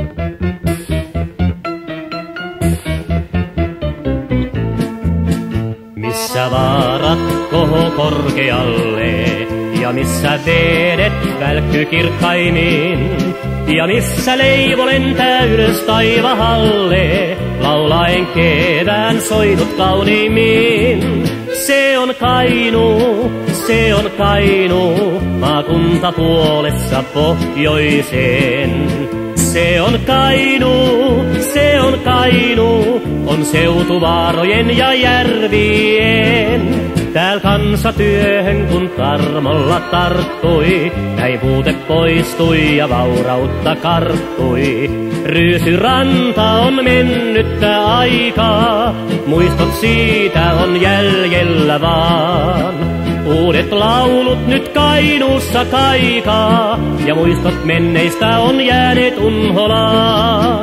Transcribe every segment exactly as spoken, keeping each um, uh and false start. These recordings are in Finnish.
Missä vaarat koho korkealle, ja missä vedet välkky kirkkaimmin, ja missä leivo lentää ylös taivahalle, laulaen kevään soinut kauniimmin. Se on Kainuu, se on Kainuu, maakunta puolessa pohjoiseen. Se on Kainuu, se on Kainuu, on seutu vaarojen ja järvien. Tääl kansa työhön kun tarmolla tarttui, näin puute poistui ja vaurautta karttui. Ryysyranta on mennyttä aikaa, muistot siitä on jäljellä vaan. Uudet laulut nyt Kainuussa kaikaa, ja muistot menneistä on jääneet unholaan.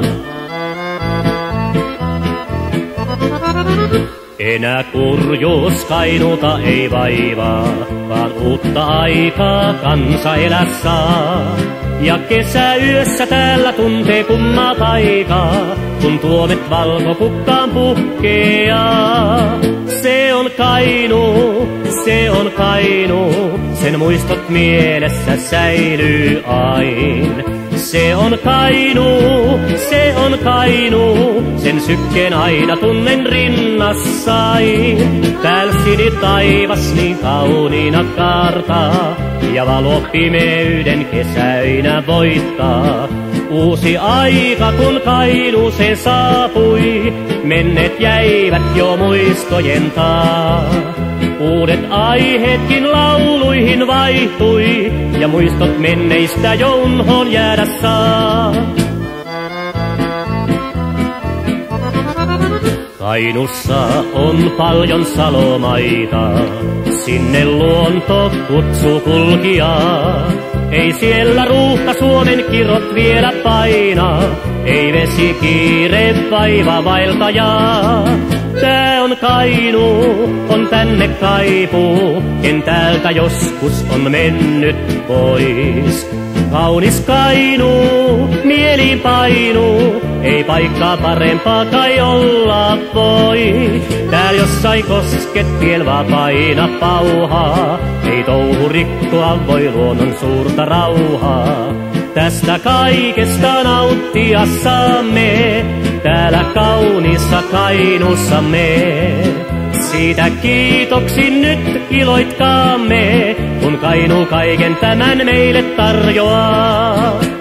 Enää kurjuus Kainuuta ei vaivaa, vaan uutta aikaa kansa elää saa. Ja kesäyössä täällä tuntee kummaa taikaa, kun tuomet valkopukkaan puhkeaa. Se on Kainuu, se on Kainuu, sen muistot mielessä säilyy ain. Se on Kainuu, se on Kainuu, sen sykkeen aina tunnen rinnassain. Tääl sini taivas niin kauniina kaartaa, ja valo pimeyden kesäinä voittaa. Uusi aika kun Kainuuseen saapui, menneet jäivät jo muistojen taa. Uudet aiheetkin lauluihin vaihtui, ja muistot menneistä jo unhoon jäädä saa. Kainuussa on paljon salomaita, sinne luonto kutsuu kulkijaa. Ei siellä ruuhka Suomen kirot vielä paina, ei vesi kiire vaiva vaeltajaa. Tää on Kainuu, on tänne kaipuu, ken täältä joskus on mennyt pois. Kaunis Kainuu, mieliin painuu, ei paikkaa parempaa kai olla voi. Tääl jossain kosket viel vapaina pauhaa, ei touhu rikkoa voi luonnon suurta rauhaa. Tästä kaikesta nauttia saamme, täällä kauniissa Kainuussamme. Siitä kiitoksin nyt iloitkaamme, kun Kainuu kaiken tämän meille tarjoaa.